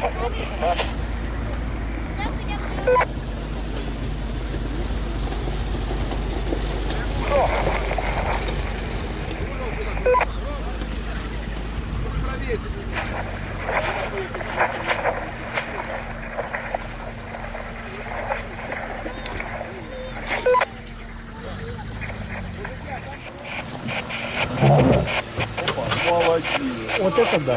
Молодец. Вот это да.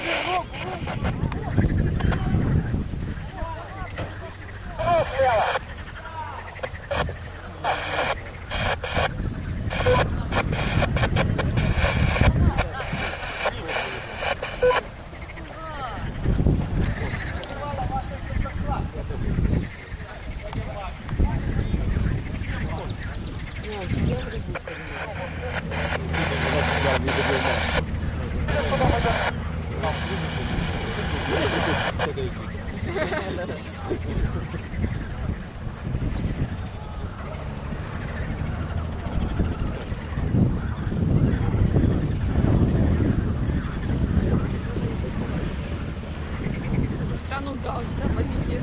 Да ну да, у тебя маленькие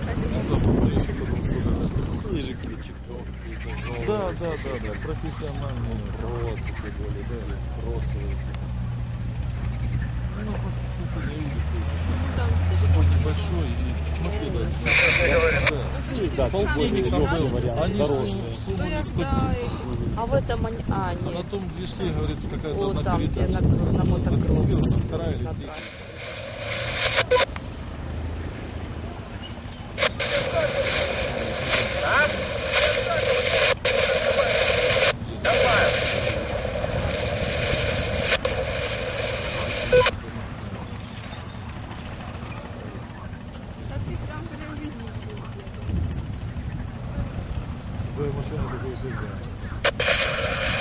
Да, профессиональные росы, росовые. Ну, по соседней улице. Такой небольшой и смотри, да. Полтинник Там был вариант, они дорожный. То я да, а в этом они... А, А нет. на том движке, говорит, какая-то Вот одна там, где передача. на мотокросс. Зафиксирована, вторая или на третья. трассе. Да ты прям прям видишь. Твоя машина такой хозяин.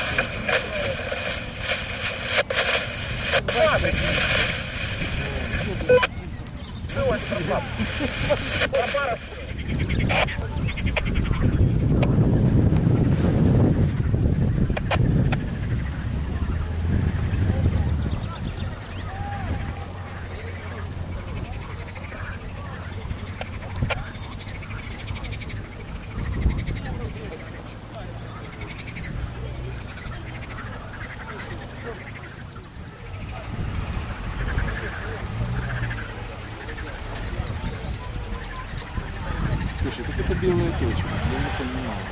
Слушай, так это белая точка, я не понимаю.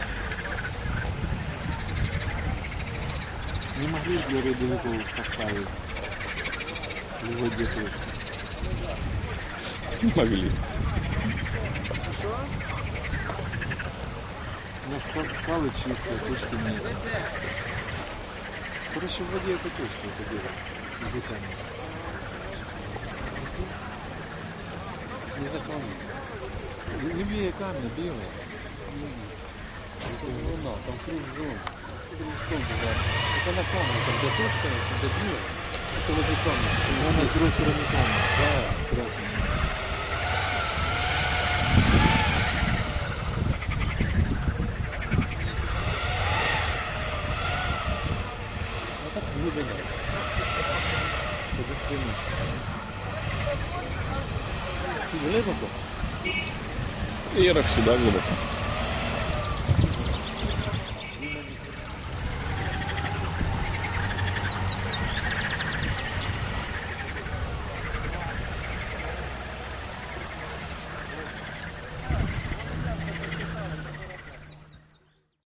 Не могли для рядовиков поставить в воде точку? Могли. На скалы чистые, точки нет. Короче, в воде это точка, это белая, между камнями. Левее камня белая. Это луна, там кружок. Кружком бывает. Это на камне, там где точка, когда белая, это возле камня. Она с другой стороны камня. Да, с красной. А так глубина. Это хрена. Ты глубоко? Иерах сюда глубоко.